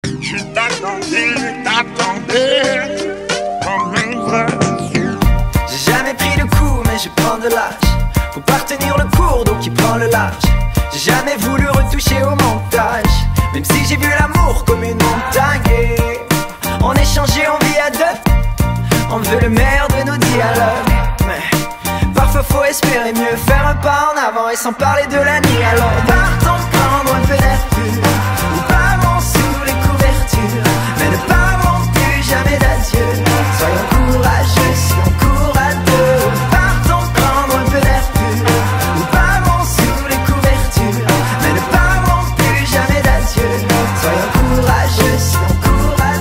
Je t'attendais comme un vrai. J'ai jamais pris de coup, mais je prends de l'âge. Faut pas retenir le cours, donc il prend le large. J'ai jamais voulu retoucher au montage, même si j'ai vu l'amour comme une montagne. Et on échangeait, on vit à deux. On veut le meilleur de nos dialogues, mais parfois faut espérer mieux, faire un pas en avant et sans parler de la nuit. Alors partons prendre un peu d'air pur, ou parlons sous les couvertures, mais ne parlons plus jamais d'adieu. Soyons courageux si on court à deux. Partons prendre un peu d'air pur, ou parlons sous les couvertures, mais ne parlons plus jamais d'adieu. Soyons courageux si on court à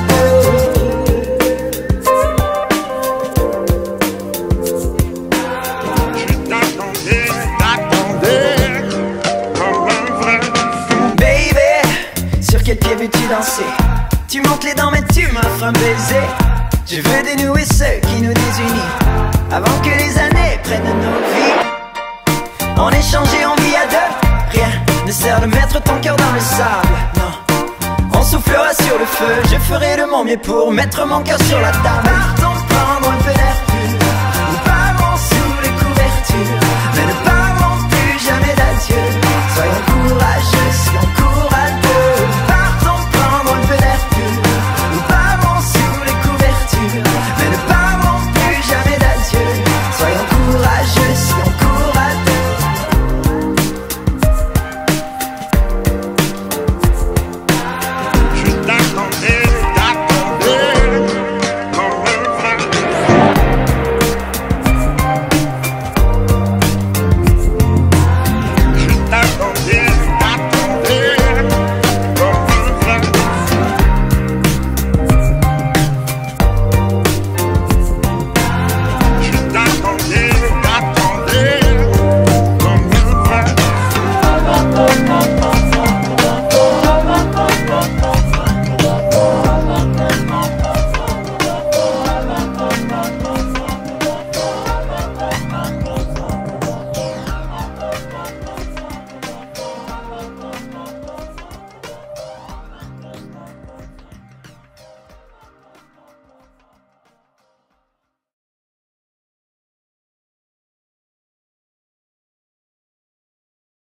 quel pied veux-tu danser? Tu montes les dents mais tu m'offres un baiser. Je veux dénouer ce qui nous désunit, avant que les années prennent nos vies. On échange et on vit à deux. Rien ne sert de mettre ton cœur dans le sable, non. On soufflera sur le feu, je ferai de mon mieux pour mettre mon cœur sur la table. Partons